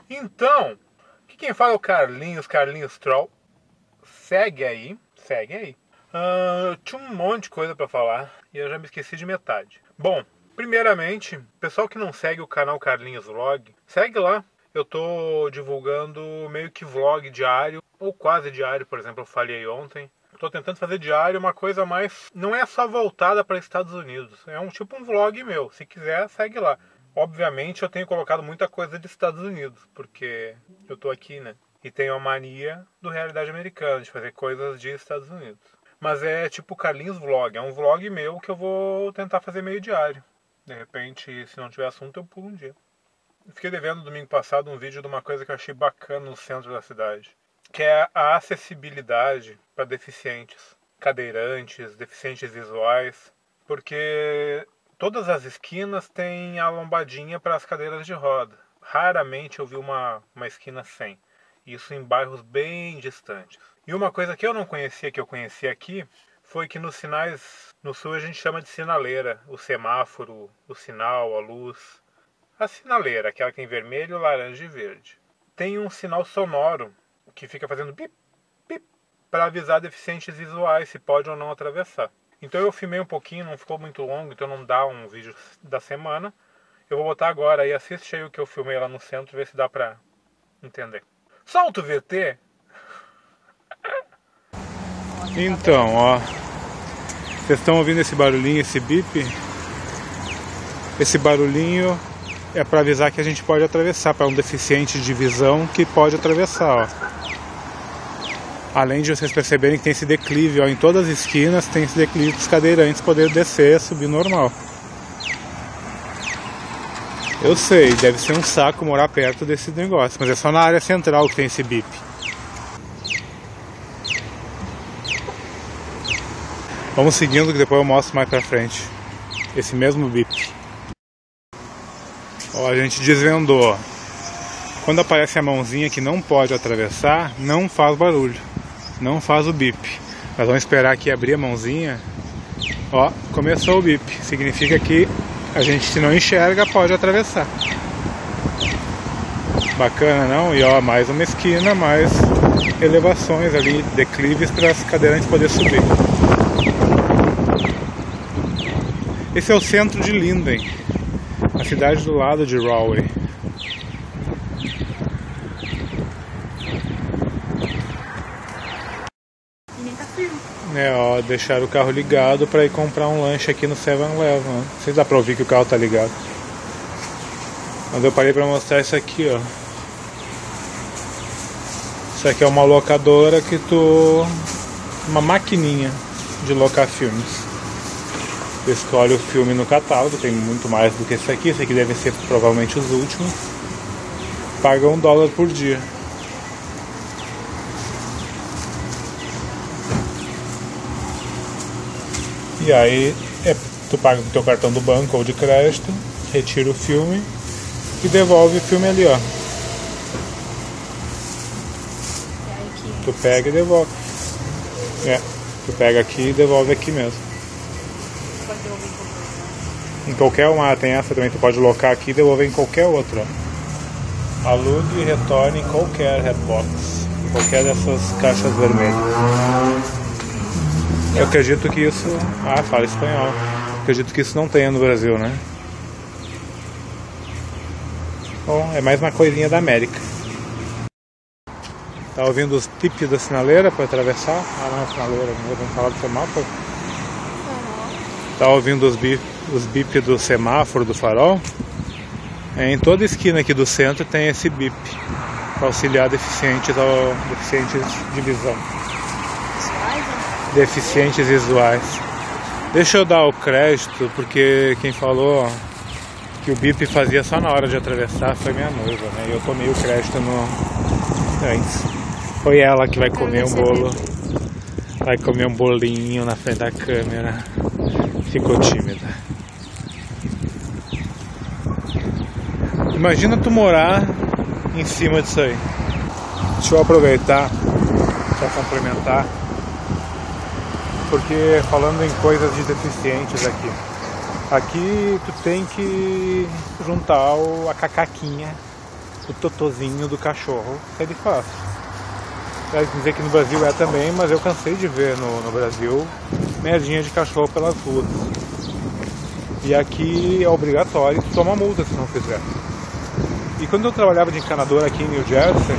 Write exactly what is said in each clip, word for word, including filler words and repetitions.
Então, aqui quem fala é o Carlinhos, Carlinhos Troll. Segue aí, segue aí. Uh, tinha um monte de coisa pra falar e eu já me esqueci de metade. Bom, primeiramente, pessoal que não segue o canal Carlinhos Vlog, segue lá. Eu tô divulgando meio que vlog diário, ou quase diário, por exemplo, eu falei ontem. Tô tentando fazer diário uma coisa mais... Não é só voltada para Estados Unidos, é um tipo um vlog meu. Se quiser, segue lá. Obviamente eu tenho colocado muita coisa de Estados Unidos, porque eu tô aqui, né? E tenho a mania do Realidade Americana, de fazer coisas de Estados Unidos. Mas é tipo Carlinhos Vlog, é um vlog meu que eu vou tentar fazer meio diário. De repente, se não tiver assunto, eu pulo um dia. Fiquei devendo domingo passado um vídeo de uma coisa que eu achei bacana no centro da cidade, que é a acessibilidade para deficientes, cadeirantes, deficientes visuais, porque todas as esquinas têm a lombadinha para as cadeiras de roda. Raramente eu vi uma, uma esquina sem. Isso em bairros bem distantes. E uma coisa que eu não conhecia, que eu conheci aqui, foi que nos sinais, no sul a gente chama de sinaleira, o semáforo, o sinal, a luz. A sinaleira, aquela que tem vermelho, laranja e verde. Tem um sinal sonoro que fica fazendo bip, bip, para avisar deficientes visuais se pode ou não atravessar. Então eu filmei um pouquinho, não ficou muito longo, então não dá um vídeo da semana. Eu vou botar agora aí, assiste aí o que eu filmei lá no centro, ver se dá pra entender. Solta o V T! Então, ó, vocês estão ouvindo esse barulhinho, esse bip? Esse barulhinho é para avisar que a gente pode atravessar, para um deficiente de visão que pode atravessar, ó. Além de vocês perceberem que tem esse declive, ó, em todas as esquinas tem esse declive para os cadeirantes poderem descer, subir normal. Eu sei, deve ser um saco morar perto desse negócio, mas é só na área central que tem esse bip. Vamos seguindo que depois eu mostro mais pra frente esse mesmo bip. Ó, a gente desvendou. Quando aparece a mãozinha que não pode atravessar, não faz barulho, não faz o bip. Nós vamos esperar aqui abrir a mãozinha. Ó, começou o bip. Significa que a gente, se não enxerga, pode atravessar. Bacana, não? E ó, mais uma esquina, mais elevações ali, declives para as cadeirantes poderem subir. Esse é o centro de Linden, a cidade do lado de Rahway. É, ó, deixaram o carro ligado para ir comprar um lanche aqui no seven eleven. Não sei se dá pra ouvir que o carro tá ligado. Mas eu parei para mostrar isso aqui, ó. Isso aqui é uma locadora que tu... uma maquininha de locar filmes. Tu escolhe o filme no catálogo, tem muito mais do que esse aqui. Esse aqui deve ser provavelmente os últimos. Paga um dólar por dia. E aí é, tu paga com o teu cartão do banco ou de crédito, retira o filme e devolve o filme ali, ó. Tu pega e devolve. É, tu pega aqui e devolve aqui mesmo. Pode devolver em qualquer uma, tem essa também, tu pode locar aqui e devolver em qualquer outra. Alugue e retorne em qualquer Redbox, em qualquer dessas caixas vermelhas. Eu acredito que isso... Ah, fala espanhol. Acredito que isso não tenha no Brasil, né? Bom, é mais uma coisinha da América. Tá ouvindo os pip da sinaleira para atravessar? Ah, não é sinaleira, não vamos falar do semáforo. Tá ouvindo os bip, os bip do semáforo, do farol? É, em toda esquina aqui do centro tem esse bip para auxiliar deficientes, ao, deficientes de visão. Deficientes visuais. Deixa eu dar o crédito, porque quem falou que o bip fazia só na hora de atravessar foi minha noiva, né? E eu tomei o crédito no... antes. Foi ela que vai comer um bolo. Vai comer um bolinho na frente da câmera. Ficou tímida. Imagina tu morar em cima disso aí. Deixa eu aproveitar para complementar. Porque falando em coisas de deficientes aqui, aqui tu tem que juntar o, a cacaquinha o totozinho do cachorro sair de fácil. Quero dizer que no Brasil é também, mas eu cansei de ver no, no Brasil merdinha de cachorro pelas ruas. E aqui é obrigatório, tu toma multa se não fizer. E quando eu trabalhava de encanador aqui em New Jersey,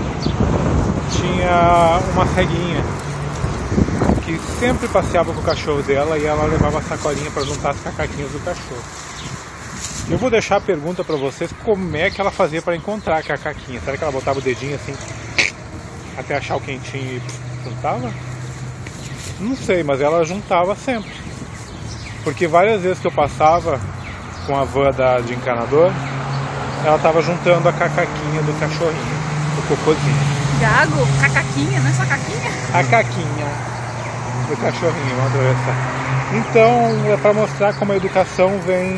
tinha uma ceguinha que sempre passeava com o cachorro dela e ela levava a sacolinha para juntar as cacaquinhas do cachorro. Eu vou deixar a pergunta para vocês, como é que ela fazia para encontrar a cacaquinha? Será que ela botava o dedinho assim até achar o quentinho e juntava? Não sei, mas ela juntava sempre. Porque várias vezes que eu passava com a van da, de encanador, ela estava juntando a cacaquinha do cachorrinho, do cocôzinho. Gago, cacaquinha, não é só caquinha? A caquinha do cachorrinho, vamos atravessar. Então, é para mostrar como a educação vem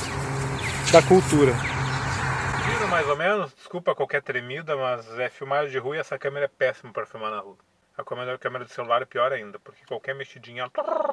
da cultura. Viram mais ou menos? Desculpa qualquer tremida, mas é filmagem de rua e essa câmera é péssima para filmar na rua. A câmera, a câmera do celular é pior ainda, porque qualquer mexidinha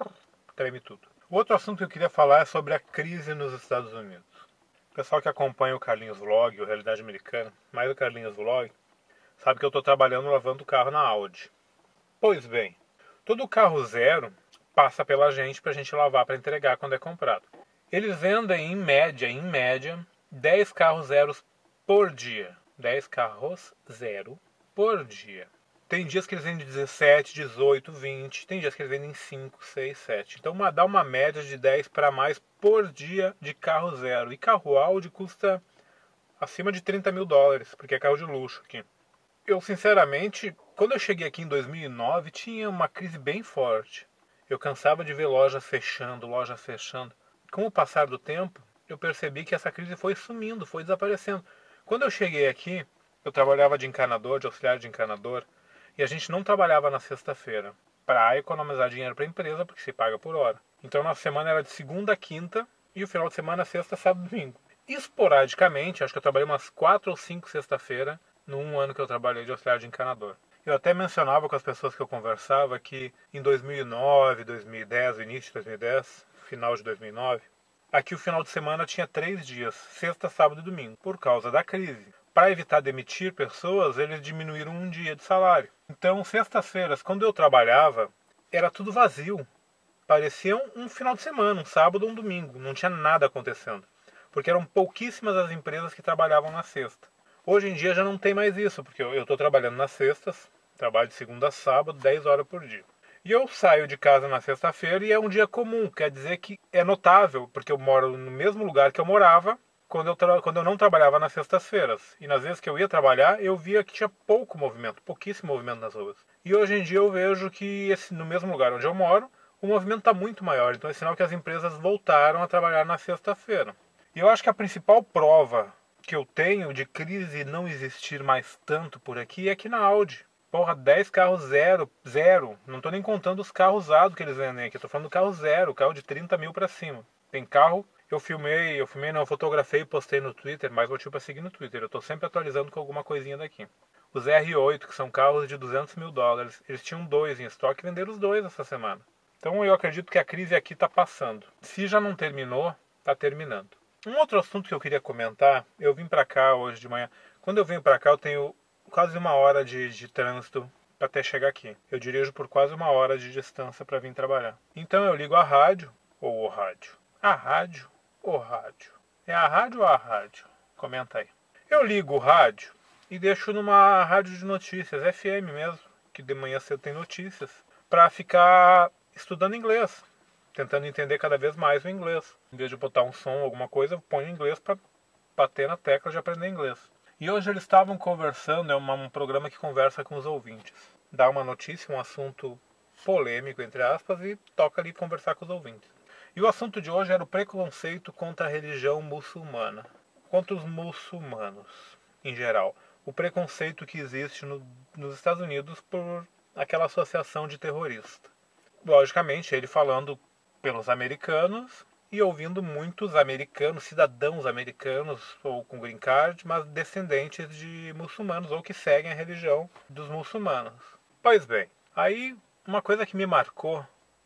treme tudo. O outro assunto que eu queria falar é sobre a crise nos Estados Unidos. O pessoal que acompanha o Carlinhos Vlog, o Realidade Americana, mais o Carlinhos Vlog, sabe que eu estou trabalhando lavando o carro na Audi. Pois bem, todo carro zero passa pela gente para a gente lavar para entregar quando é comprado. Eles vendem em média, em média, dez carros zeros por dia. dez carros zero por dia. Tem dias que eles vendem dezessete, dezoito, vinte. Tem dias que eles vendem cinco, seis, sete. Então uma, dá uma média de dez para mais por dia de carro zero. E carro Audi custa acima de trinta mil dólares, porque é carro de luxo aqui. Eu, sinceramente, quando eu cheguei aqui em dois mil e nove, tinha uma crise bem forte. Eu cansava de ver lojas fechando, lojas fechando. Com o passar do tempo, eu percebi que essa crise foi sumindo, foi desaparecendo. Quando eu cheguei aqui, eu trabalhava de encanador, de auxiliar de encanador, e a gente não trabalhava na sexta-feira para economizar dinheiro para a empresa, porque se paga por hora. Então, nossa semana era de segunda a quinta e o final de semana sexta, sábado e domingo. Esporadicamente, acho que eu trabalhei umas quatro ou cinco sexta-feira num ano que eu trabalhei de auxiliar de encanador. Eu até mencionava com as pessoas que eu conversava que em dois mil e nove, dois mil e dez, início de dois mil e dez, final de dois mil e nove, aqui o final de semana tinha três dias, sexta, sábado e domingo, por causa da crise. Para evitar demitir pessoas, eles diminuíram um dia de salário. Então, sextas-feiras, quando eu trabalhava, era tudo vazio. Parecia um, um final de semana, um sábado ou um domingo. Não tinha nada acontecendo. Porque eram pouquíssimas as empresas que trabalhavam na sexta. Hoje em dia já não tem mais isso, porque eu estou trabalhando nas sextas, trabalho de segunda a sábado, dez horas por dia. E eu saio de casa na sexta-feira e é um dia comum, quer dizer que é notável, porque eu moro no mesmo lugar que eu morava, Quando eu, tra... quando eu não trabalhava nas sextas-feiras. E nas vezes que eu ia trabalhar, eu via que tinha pouco movimento, pouquíssimo movimento nas ruas. E hoje em dia eu vejo que esse, no mesmo lugar onde eu moro, o movimento está muito maior. Então é sinal que as empresas voltaram a trabalhar na sexta-feira. E eu acho que a principal prova que eu tenho de crise não existir mais tanto por aqui é aqui na Audi. Porra, dez carros zero, zero. Não estou nem contando os carros usados que eles vendem aqui. Estou falando do carro zero, carro de trinta mil para cima. Tem carro... Eu filmei, eu filmei não, eu fotografei e postei no Twitter, mas motivo para seguir no Twitter. Eu estou sempre atualizando com alguma coisinha daqui. Os R oito, que são carros de duzentos mil dólares, eles tinham dois em estoque e venderam os dois essa semana. Então eu acredito que a crise aqui está passando. Se já não terminou, está terminando. Um outro assunto que eu queria comentar, eu vim para cá hoje de manhã. Quando eu venho para cá, eu tenho quase uma hora de, de trânsito para até chegar aqui. Eu dirijo por quase uma hora de distância para vir trabalhar. Então eu ligo a rádio, ou o rádio. A rádio. O rádio. É a rádio ou a rádio? Comenta aí. Eu ligo o rádio e deixo numa rádio de notícias, F M mesmo, que de manhã cedo tem notícias, para ficar estudando inglês, tentando entender cada vez mais o inglês. Em vez de botar um som, alguma coisa, eu ponho inglês para bater na tecla de aprender inglês. E hoje eles estavam conversando, é uma, um programa que conversa com os ouvintes. Dá uma notícia, um assunto polêmico, entre aspas, e toca ali conversar com os ouvintes. E o assunto de hoje era o preconceito contra a religião muçulmana, contra os muçulmanos em geral. O preconceito que existe no, nos Estados Unidos por aquela associação de terrorista. Logicamente, ele falando pelos americanos e ouvindo muitos americanos, cidadãos americanos ou com green card, mas descendentes de muçulmanos ou que seguem a religião dos muçulmanos. Pois bem, aí uma coisa que me marcou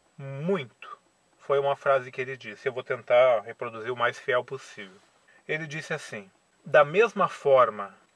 muito foi uma frase que ele disse. Eu vou tentar reproduzir o mais fiel possível. Ele disse assim: da mesma forma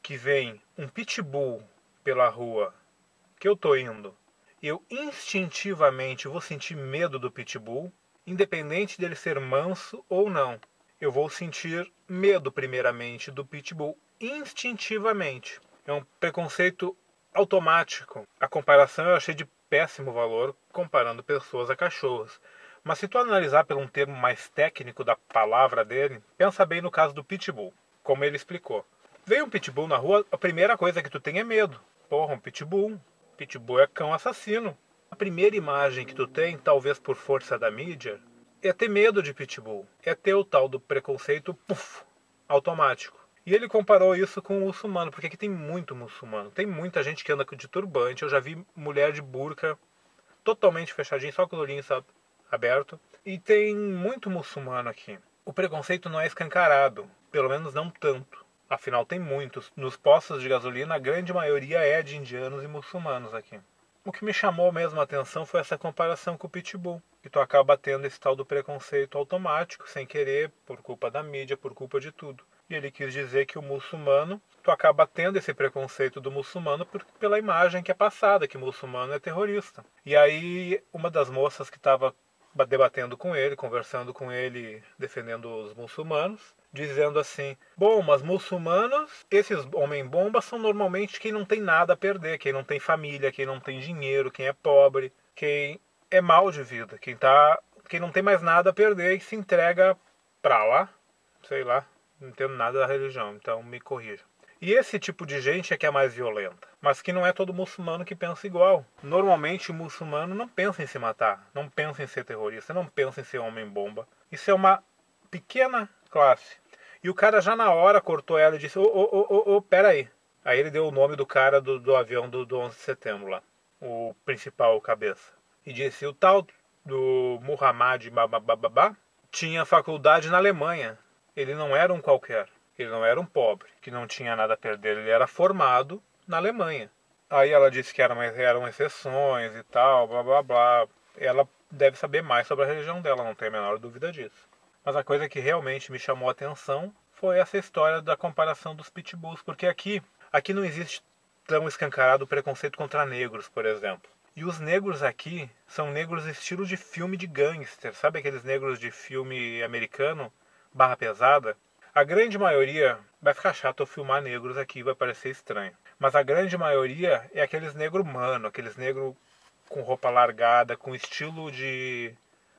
que vem um pitbull pela rua que eu tô indo, eu instintivamente vou sentir medo do pitbull, independente dele ser manso ou não. Eu vou sentir medo primeiramente do pitbull, instintivamente. É um preconceito automático. A comparação eu achei de péssimo valor, comparando pessoas a cachorros. Mas se tu analisar por um termo mais técnico da palavra dele, pensa bem no caso do pitbull, como ele explicou. Veio um pitbull na rua, a primeira coisa que tu tem é medo. Porra, um pitbull. Pitbull é cão assassino. A primeira imagem que tu tem, talvez por força da mídia, é ter medo de pitbull. É ter o tal do preconceito, puff, automático. E ele comparou isso com o muçulmano, porque aqui tem muito muçulmano. Tem muita gente que anda de turbante. Eu já vi mulher de burca, totalmente fechadinha, só com o olhinho aberto. E tem muito muçulmano aqui. O preconceito não é escancarado, pelo menos não tanto. Afinal, tem muitos. Nos postos de gasolina, a grande maioria é de indianos e muçulmanos aqui. O que me chamou mesmo a atenção foi essa comparação com o pitbull. Que tu acaba tendo esse tal do preconceito automático, sem querer, por culpa da mídia, por culpa de tudo. E ele quis dizer que o muçulmano, tu acaba tendo esse preconceito do muçulmano por, pela imagem que é passada, que o muçulmano é terrorista. E aí, uma das moças que estava debatendo com ele, conversando com ele, defendendo os muçulmanos, dizendo assim, bom, mas muçulmanos, esses homem-bomba são normalmente quem não tem nada a perder, quem não tem família, quem não tem dinheiro, quem é pobre, quem é mal de vida, quem, tá, quem não tem mais nada a perder e se entrega pra lá, sei lá, não entendo nada da religião, então me corrija. E esse tipo de gente é que é mais violenta. Mas que não é todo muçulmano que pensa igual. Normalmente o muçulmano não pensa em se matar, não pensa em ser terrorista, não pensa em ser homem-bomba. Isso é uma pequena classe. E o cara já na hora cortou ela e disse, ô, ô, ô, ô, ô, pera aí. Aí ele deu o nome do cara do, do avião do, do onze de setembro lá. O principal cabeça. E disse, o tal do Muhammad babababá tinha faculdade na Alemanha. Ele não era um qualquer. Ele não era um pobre, que não tinha nada a perder. Ele era formado na Alemanha. Aí ela disse que eram, eram exceções e tal, blá blá blá. Ela deve saber mais sobre a religião dela, não tenho a menor dúvida disso. Mas a coisa que realmente me chamou a atenção foi essa história da comparação dos pitbulls. Porque aqui, aqui não existe tão escancarado o preconceito contra negros, por exemplo. E os negros aqui são negros estilo de filme de gangster. Sabe aqueles negros de filme americano, barra pesada? A grande maioria, vai ficar chato eu filmar negros aqui, vai parecer estranho. Mas a grande maioria é aqueles negros mano, aqueles negros com roupa largada, com estilo de,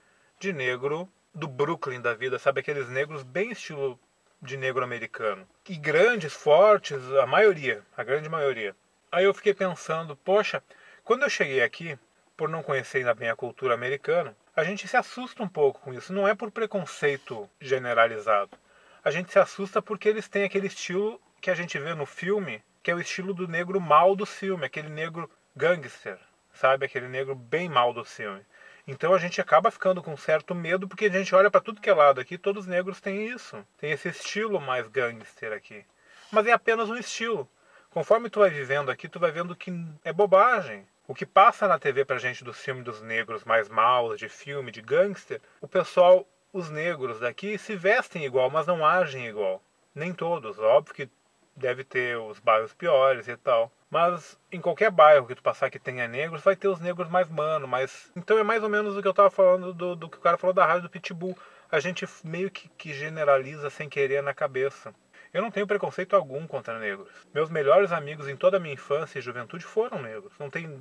de negro do Brooklyn da vida, sabe? Aqueles negros bem estilo de negro americano. E grandes, fortes, a maioria, a grande maioria. Aí eu fiquei pensando, poxa, quando eu cheguei aqui, por não conhecer ainda bem a cultura americana, a gente se assusta um pouco com isso. Não é por preconceito generalizado. A gente se assusta porque eles têm aquele estilo que a gente vê no filme, que é o estilo do negro mal do filme, aquele negro gangster, sabe? Aquele negro bem mal do filme. Então a gente acaba ficando com certo medo porque a gente olha para tudo que é lado aqui, todos os negros têm isso. Tem esse estilo mais gangster aqui. Mas é apenas um estilo. Conforme tu vai vivendo aqui, tu vai vendo que é bobagem. O que passa na T V pra gente dos filmes dos negros mais maus, de filme, de gangster, o pessoal... Os negros daqui se vestem igual, mas não agem igual. Nem todos. Óbvio que deve ter os bairros piores e tal. Mas em qualquer bairro que tu passar que tenha negros, vai ter os negros mais mano. Mas... Então é mais ou menos o que eu tava falando do, do que o cara falou da rádio do Pitbull. A gente meio que, que generaliza sem querer na cabeça. Eu não tenho preconceito algum contra negros. Meus melhores amigos em toda a minha infância e juventude foram negros. Não tem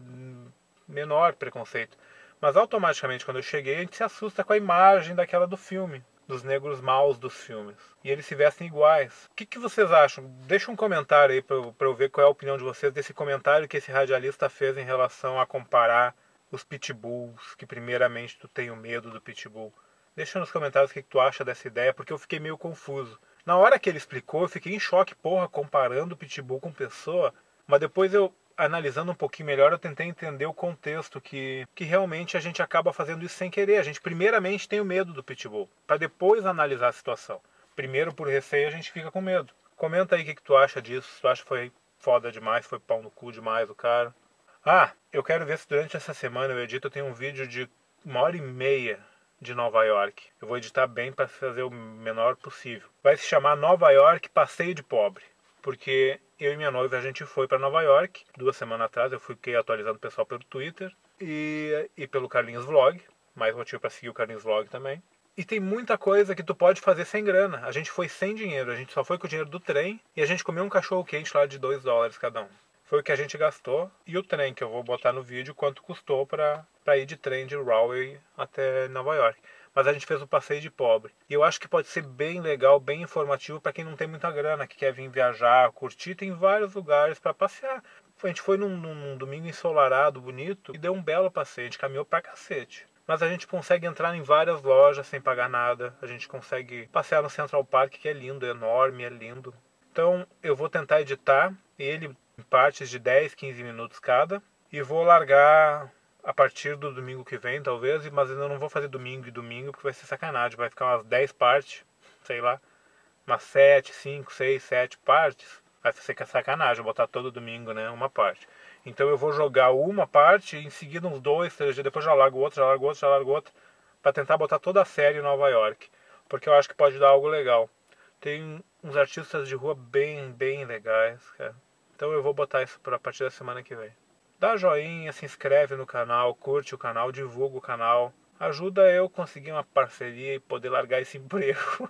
menor preconceito. Mas automaticamente quando eu cheguei a gente se assusta com a imagem daquela do filme, dos negros maus dos filmes. E eles se vestem iguais. O que, que vocês acham? Deixa um comentário aí para eu, pra eu ver qual é a opinião de vocês desse comentário que esse radialista fez em relação a comparar os pitbulls, que primeiramente tu tem o medo do pitbull. Deixa nos comentários o que, que tu acha dessa ideia, porque eu fiquei meio confuso. Na hora que ele explicou, eu fiquei em choque, porra, comparando o pitbull com pessoa, mas depois eu... analisando um pouquinho melhor, eu tentei entender o contexto, que, que realmente a gente acaba fazendo isso sem querer. A gente primeiramente tem o medo do pitbull, para depois analisar a situação. Primeiro, por receio, a gente fica com medo. Comenta aí o que, que tu acha disso, se tu acha que foi foda demais, foi pau no cu demais o cara. Ah, eu quero ver se durante essa semana eu edito, eu tenho um vídeo de uma hora e meia de Nova York. Eu vou editar bem para fazer o menor possível. Vai se chamar Nova York Passeio de Pobre, porque eu e minha noiva a gente foi para Nova York. Duas semanas atrás eu fiquei atualizando o pessoal pelo Twitter e, e pelo Carlinhos Vlog. Mais motivo para seguir o Carlinhos Vlog também. E tem muita coisa que tu pode fazer sem grana. A gente foi sem dinheiro, a gente só foi com o dinheiro do trem e a gente comeu um cachorro quente lá de dois dólares cada um. Foi o que a gente gastou. E o trem, que eu vou botar no vídeo, quanto custou para ir de trem de Rahway até Nova York. Mas a gente fez o passeio de pobre. E eu acho que pode ser bem legal, bem informativo para quem não tem muita grana, que quer vir viajar, curtir. Tem vários lugares para passear. A gente foi num, num domingo ensolarado, bonito, e deu um belo passeio. A gente caminhou pra cacete. Mas a gente consegue entrar em várias lojas sem pagar nada. A gente consegue passear no Central Park, que é lindo, é enorme, é lindo. Então eu vou tentar editar ele em partes de dez, quinze minutos cada. E vou largar a partir do domingo que vem, talvez. Mas ainda não vou fazer domingo e domingo, porque vai ser sacanagem. Vai ficar umas dez partes, sei lá. Umas sete, cinco, seis, sete partes. Vai ser sacanagem botar todo domingo, né? Uma parte. Então eu vou jogar uma parte, em seguida uns dois, três dias, depois já largo outro, já largo outro, já largo outro, para tentar botar toda a série em Nova York. Porque eu acho que pode dar algo legal. Tem uns artistas de rua bem, bem legais, cara. Então eu vou botar isso para a partir da semana que vem. Dá joinha, se inscreve no canal, curte o canal, divulga o canal. Ajuda eu conseguir uma parceria e poder largar esse emprego.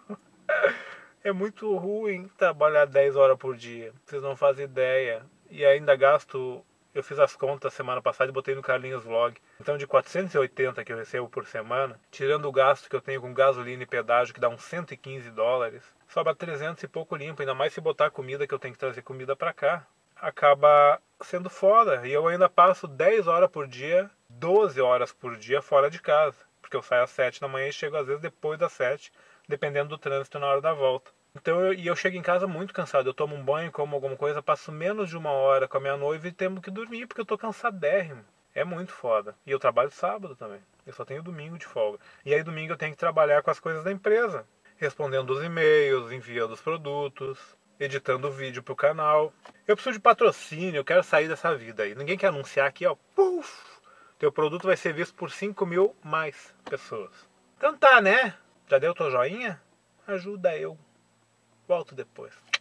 É muito ruim trabalhar dez horas por dia. Vocês não fazem ideia. E ainda gasto... Eu fiz as contas semana passada e botei no Carlinhos Vlog. Então de quatrocentos e oitenta que eu recebo por semana, tirando o gasto que eu tenho com gasolina e pedágio, que dá uns cento e quinze dólares, sobra trezentos e pouco limpo. Ainda mais se botar comida, que eu tenho que trazer comida pra cá. Acaba sendo foda. E eu ainda passo dez horas por dia, doze horas por dia fora de casa. Porque eu saio às sete da manhã e chego às vezes depois das sete, dependendo do trânsito na hora da volta. Então eu, e eu chego em casa muito cansado. Eu tomo um banho, como alguma coisa, passo menos de uma hora com a minha noiva e temos que dormir porque eu tô cansadérrimo. É muito foda. E eu trabalho sábado também. Eu só tenho domingo de folga. E aí domingo eu tenho que trabalhar com as coisas da empresa. Respondendo os e-mails, enviando os produtos, editando o vídeo pro canal. Eu preciso de patrocínio, eu quero sair dessa vida aí. Ninguém quer anunciar aqui, ó. Puf! Teu produto vai ser visto por cinco mil mais pessoas. Então tá, né? Já deu teu joinha? Ajuda eu. Volto depois.